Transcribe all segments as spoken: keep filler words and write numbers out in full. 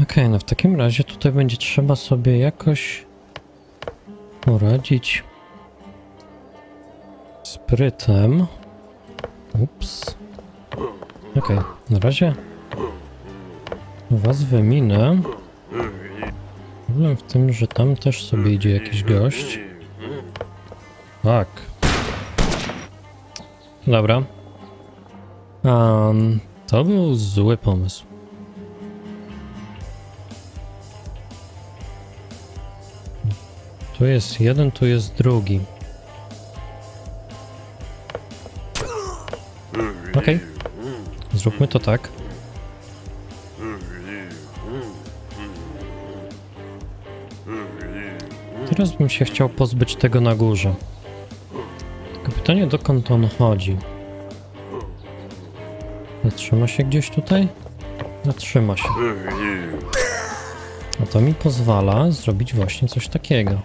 Okej, no w takim razie tutaj będzie trzeba sobie jakoś poradzić sprytem. Ups. Okej, na razie was wyminę. Problem w tym, że tam też sobie idzie jakiś gość. Tak. Dobra. Um, to był zły pomysł. Tu jest jeden, tu jest drugi. Okej. Zróbmy to tak. Teraz bym się chciał pozbyć tego na górze. Tylko pytanie, dokąd on chodzi? Zatrzyma się gdzieś tutaj? Zatrzyma się. A to mi pozwala zrobić właśnie coś takiego.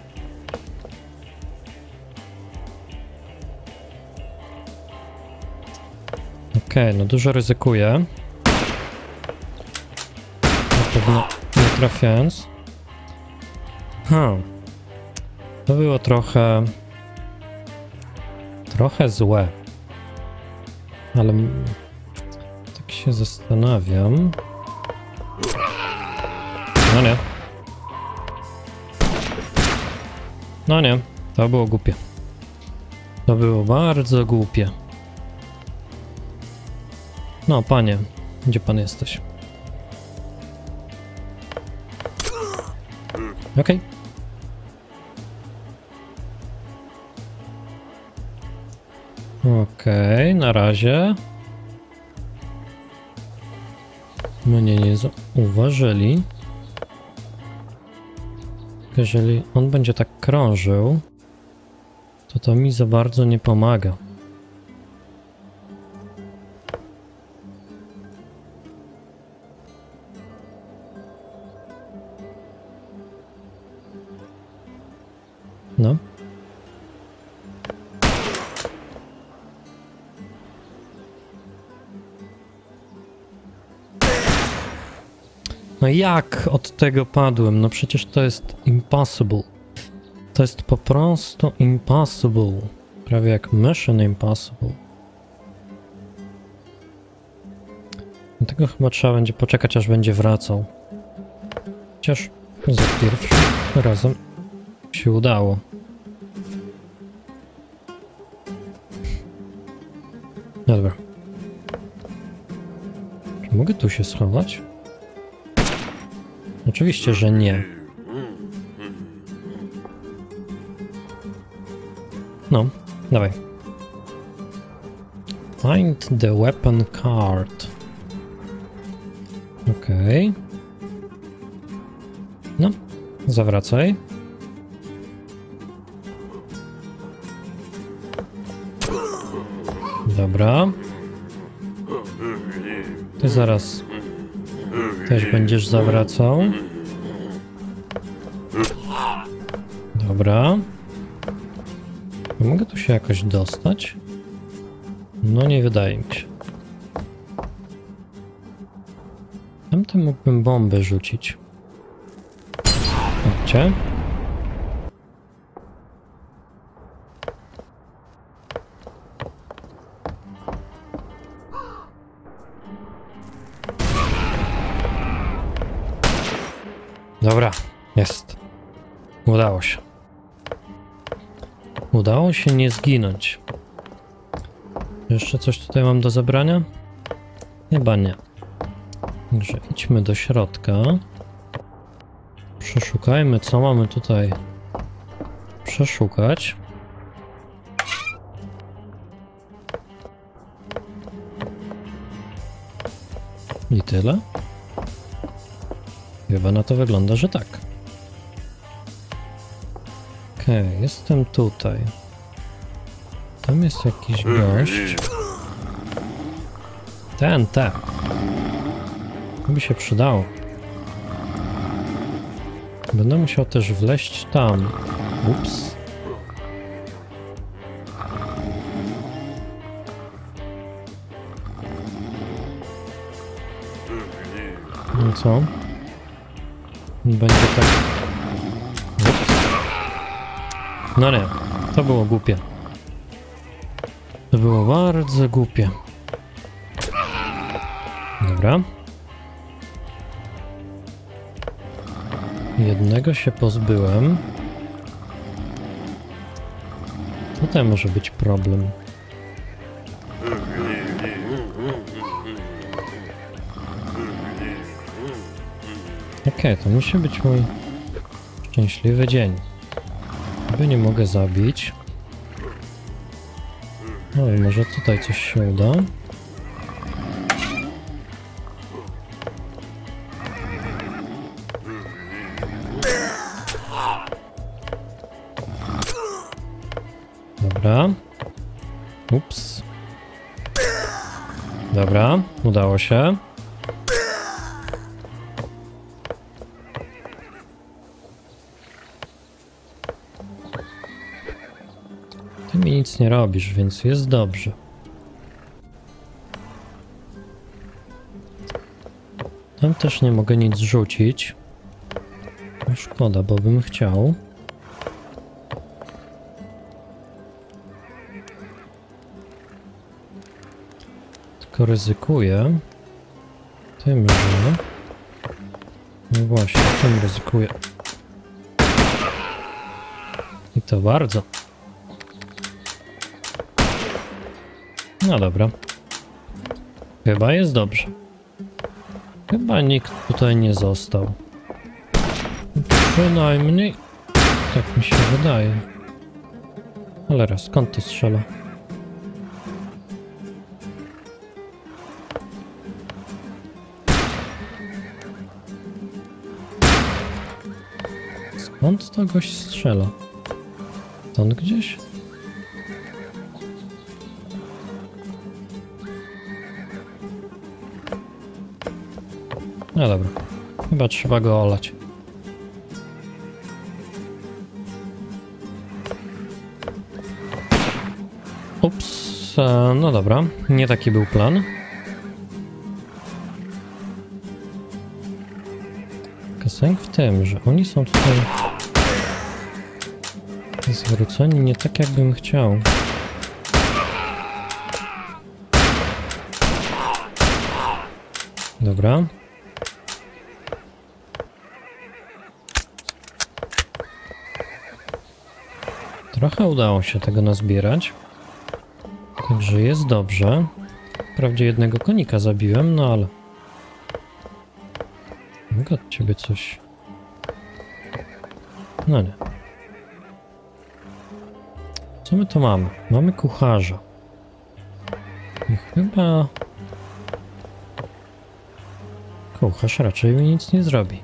Okej, okay, no dużo ryzykuję. Na pewno nie trafiając. Hmm. To było trochę... Trochę złe. Ale... Tak się zastanawiam... No nie. No nie, to było głupie. To było bardzo głupie. No, panie, gdzie pan jesteś? Okej. Okej, na razie. Mnie nie zauważyli. Jeżeli on będzie tak krążył, to to mi za bardzo nie pomaga. No. No jak od tego padłem? No przecież to jest impossible. To jest po prostu impossible. Prawie jak Mission Impossible. Dlatego chyba trzeba będzie poczekać, aż będzie wracał. Chociaż za pierwszym razem się udało. Dobra. Czy mogę tu się schować? Oczywiście, że nie. No, dawaj. Find the weapon card. Okej. Okay. No, zawracaj. Dobra. Ty zaraz też będziesz zawracał. Dobra. Mogę tu się jakoś dostać? No nie wydaje mi się. Tamten mógłbym bombę rzucić. Chodźcie. Dobra, jest. Udało się. Udało się nie zginąć. Jeszcze coś tutaj mam do zabrania? Chyba nie. Także idźmy do środka. Przeszukajmy, co mamy tutaj przeszukać. I tyle? Chyba na to wygląda, że tak. Okej, okay, jestem tutaj. Tam jest jakiś gość. Ten, ten. To by się przydało. Będę musiał też wleźć tam. Ups. No co? będzie tak... Ups. No nie, to było głupie. To było bardzo głupie. Dobra. Jednego się pozbyłem. Tutaj może być problem. Okej, okay, to musi być mój szczęśliwy dzień. Chyba nie mogę zabić. No i może tutaj coś się uda. Dobra. Ups. Dobra, udało się. Ty mi nic nie robisz, więc jest dobrze. Tam też nie mogę nic rzucić. No szkoda, bo bym chciał. Tylko ryzykuję tym, że... No właśnie, tym ryzykuję. I to bardzo. No dobra. Chyba jest dobrze. Chyba nikt tutaj nie został. Przynajmniej tak mi się wydaje. Cholera, skąd to strzela? Skąd to gość strzela? Stąd gdzieś? No dobra, chyba trzeba go olać. Ups, e, no dobra, nie taki był plan. Sęk w tym, że oni są tutaj zwróceni nie tak, jakbym chciał. Dobra. Trochę udało się tego nazbierać. Także jest dobrze. Wprawdzie jednego konika zabiłem, no ale... Mogę od ciebie coś... No nie. Co my to mamy? Mamy kucharza. I chyba... Kucharz raczej mi nic nie zrobi.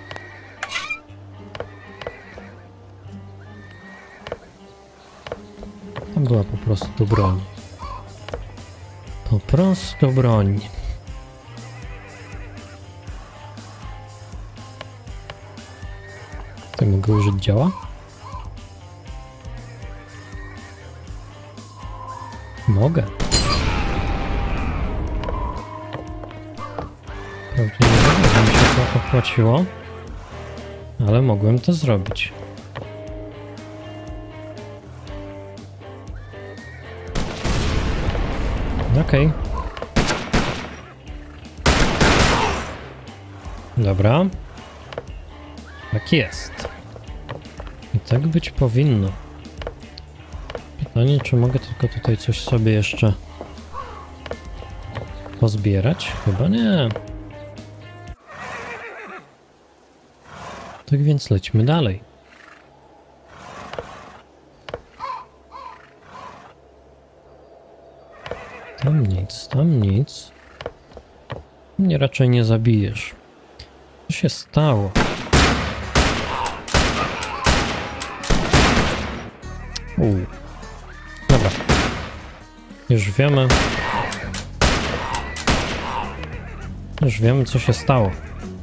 Tam była po prostu broń. Po prostu broń. To mogę użyć działa? Mogę. Pewnie nie wiem, mi się to opłaciło, ale mogłem to zrobić. Okej. Okay. Dobra. Tak jest. I tak być powinno. Pytanie, czy mogę tylko tutaj coś sobie jeszcze pozbierać? Chyba nie. Tak więc lećmy dalej. Tam nic, tam nic. Mnie raczej nie zabijesz. Co się stało? Uuu. Dobra. Już wiemy. Już wiemy, co się stało.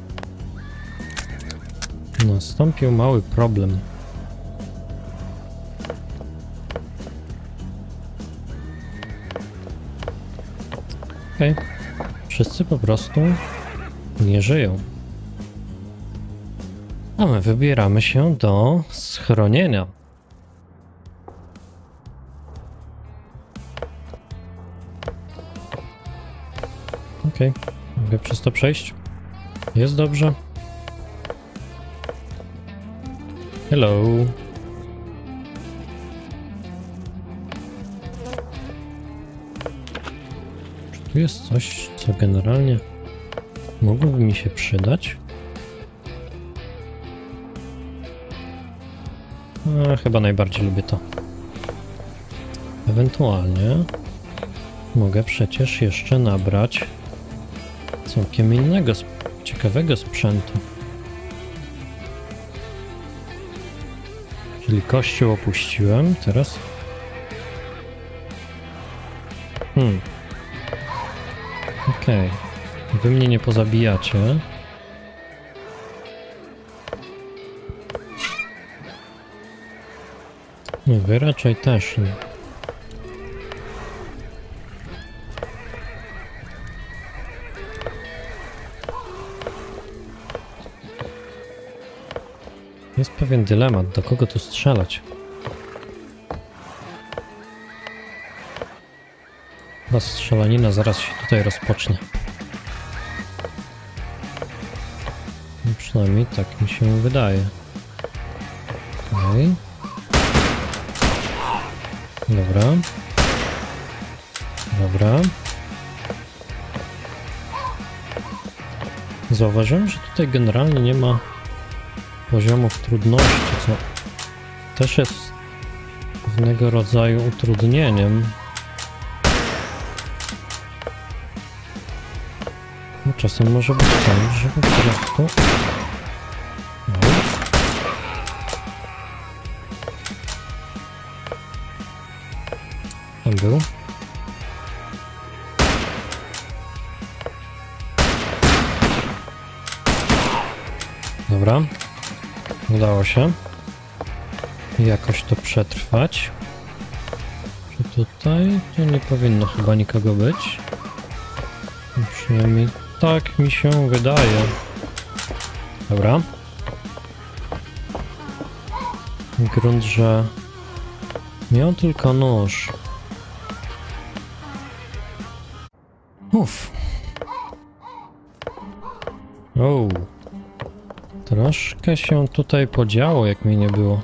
Nastąpił mały problem. Okej. Okay. Wszyscy po prostu nie żyją. A my wybieramy się do schronienia. Okej, okay. Mogę przez to przejść. Jest dobrze. Hello. Czy tu jest coś, co generalnie mogłoby mi się przydać? A, chyba najbardziej lubię to. Ewentualnie mogę przecież jeszcze nabrać całkiem innego, ciekawego sprzętu. Czyli kościół opuściłem, teraz... Hmm. Okej. Okay. Wy mnie nie pozabijacie. Wy raczej też nie. Jest pewien dylemat, do kogo tu strzelać. Ta strzelanina zaraz się tutaj rozpocznie. No przynajmniej tak mi się wydaje. Okej. Dobra. Dobra. Zauważyłem, że tutaj generalnie nie ma poziomów trudności, co też jest pewnego rodzaju utrudnieniem. No, czasem może być tak, że po prostu... No. Tam był. Dobra. Udało się jakoś to przetrwać. Czy tutaj? Tu nie powinno chyba nikogo być. Przynajmniej tak mi się wydaje. Dobra. Grunt, że miał tylko nóż. Uff. O. Troszkę się tutaj podziało, jak mi nie było.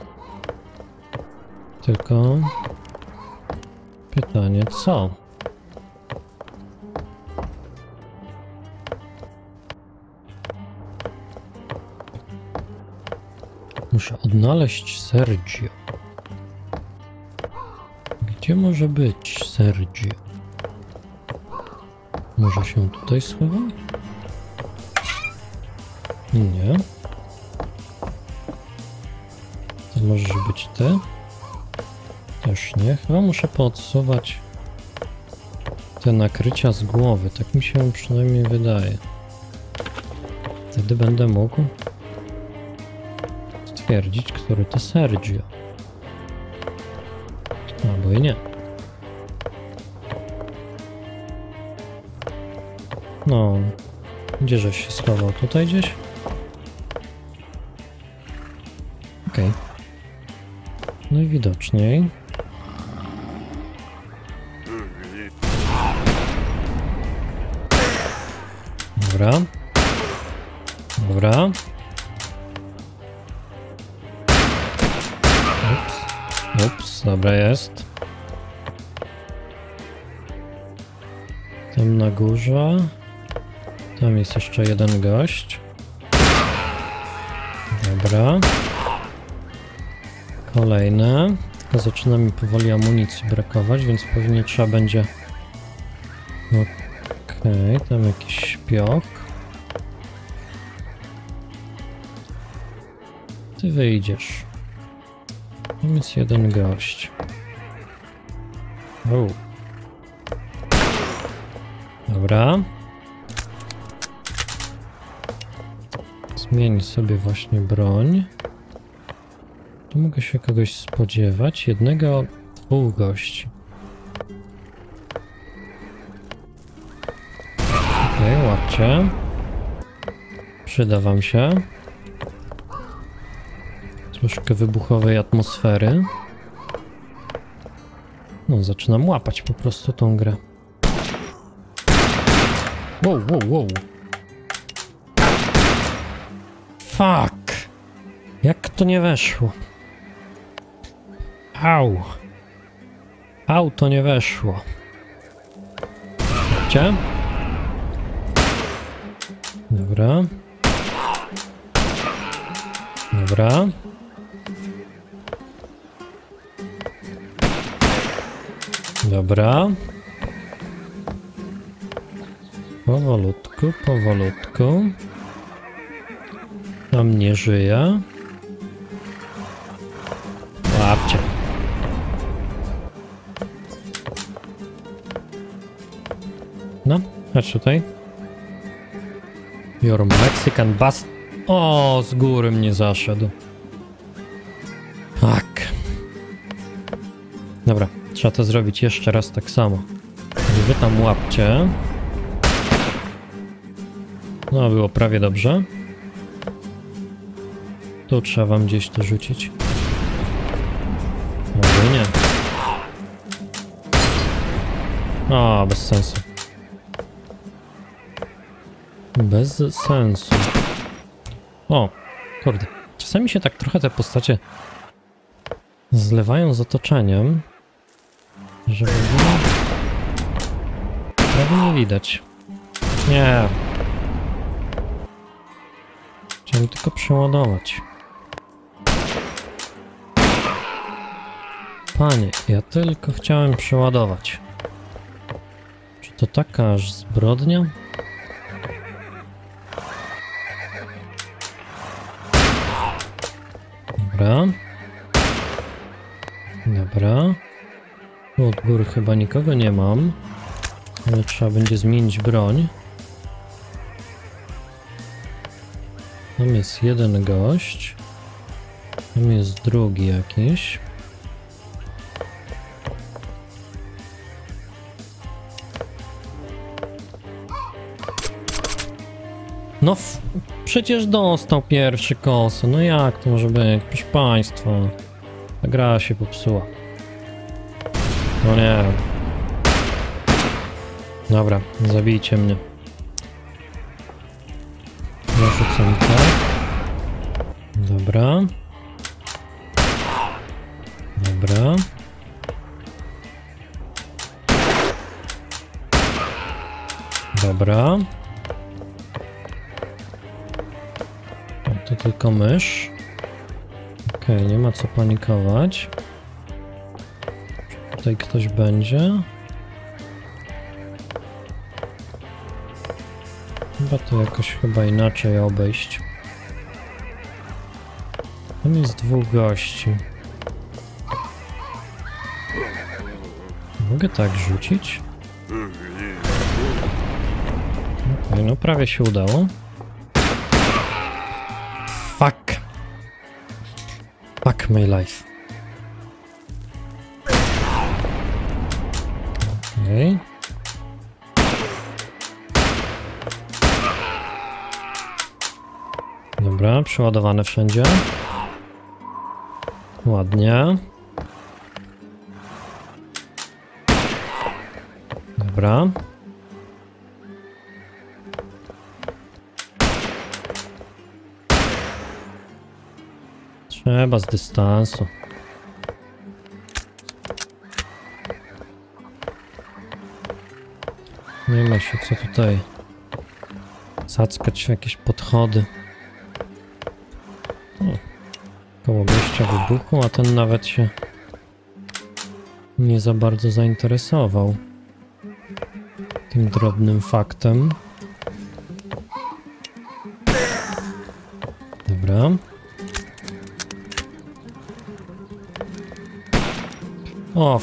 Tylko pytanie, co? Muszę odnaleźć Sergio. Gdzie może być Sergio? Może się tutaj schował? Nie. To możesz być ty? Też nie. Chyba muszę poodsuwać te nakrycia z głowy. Tak mi się przynajmniej wydaje. Wtedy będę mógł stwierdzić, który to Sergio. Albo i nie. No. Gdzieżeś się schował? Tutaj gdzieś? Okej. Okay. Najwidoczniej. Dobra. Dobra. Ups. Ups, dobra jest. Tam na górze. Tam jest jeszcze jeden gość. Dobra. Kolejne. Tylko zaczyna mi powoli amunicji brakować, więc pewnie trzeba będzie... Okej, okay, tam jakiś śpioch. Ty wyjdziesz. Tam jest jeden gość. O. Dobra. Zmień sobie właśnie broń. Tu mogę się kogoś spodziewać. Jednego, dwóch gości. Okej, okay, łapcie. Przyda wam się. Troszkę wybuchowej atmosfery. No, zaczynam łapać po prostu tą grę. Wow, wow, wow. Fuck! Jak to nie weszło? Au! Au, to nie weszło. Gdzie? Dobra. Dobra. Dobra. Powolutku, powolutku. Tam nie żyje. Łapcie. No, chodź tutaj. Your Mexican bust. O, z góry mnie zaszedł. Tak. Dobra, trzeba to zrobić jeszcze raz tak samo. Wy tam łapcie. No, było prawie dobrze. Tu trzeba wam gdzieś to rzucić. Albo nie. O, bez sensu. Bez sensu. O, kurde. Czasami się tak trochę te postacie zlewają z otoczeniem, że w ogóle prawie nie widać. Nie. Chciałem tylko przeładować. Panie, ja tylko chciałem przeładować. Czy to taka aż zbrodnia? Dobra. Dobra. Tu od góry chyba nikogo nie mam. Ale trzeba będzie zmienić broń. Tam jest jeden gość. Tam jest drugi jakiś. No f przecież dostał pierwszy kosę. No jak to może być? Proszę państwa. Ta gra się popsuła. No nie. Dobra, zabijcie mnie. Zarzucam tak. Dobra. Dobra. Dobra. To tylko mysz. Okej, okay, nie ma co panikować. Tutaj ktoś będzie. Chyba to jakoś chyba inaczej obejść. Tam jest dwóch gości. Mogę tak rzucić? Okej, okay, no prawie się udało. Fuck. Fuck my life. Okej. Okay. Dobra, przeładowane wszędzie. Ładnie. Dobra. Trzeba z dystansu. Nie ma się co tutaj zackać w jakieś podchody. O, koło gościa wybuchu, a ten nawet się nie za bardzo zainteresował tym drobnym faktem. Dobra. O.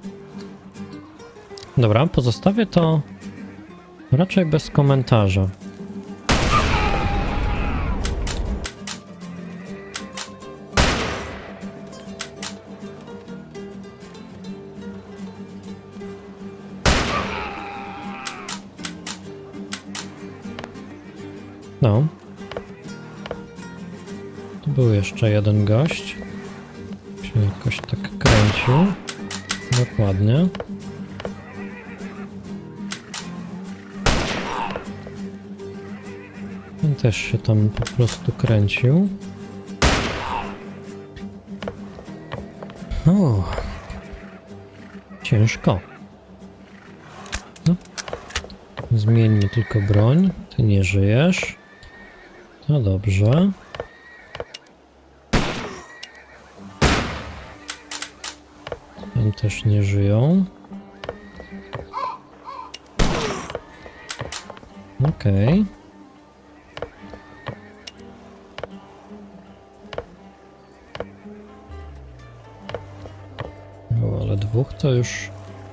Dobra, pozostawię to raczej bez komentarza. No. Był jeszcze jeden gość. Się jakoś tak kręcił. Dokładnie. Ten też się tam po prostu kręcił. O, ciężko. No. Zmieńmy tylko broń. Ty nie żyjesz. No dobrze. Tam też nie żyją. Okej. Okay. O, ale dwóch to już...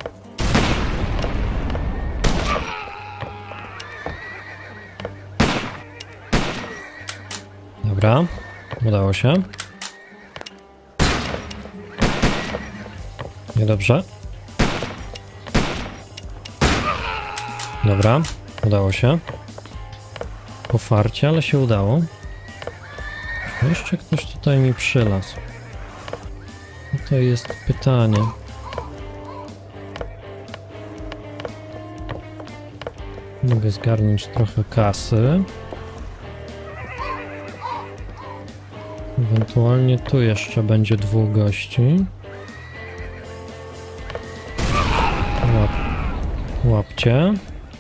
Dobra, udało się. Niedobrze. Dobra, udało się. Po farcie, ale się udało. Jeszcze ktoś tutaj mi przylazł. To jest pytanie. Mogę zgarnąć trochę kasy. Ewentualnie tu jeszcze będzie dwóch gości. Łap, łapcie.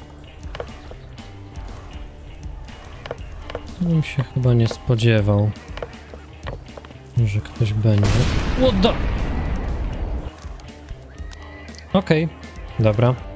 To bym się chyba nie spodziewał, że ktoś będzie. What the... Okej, okay, dobra.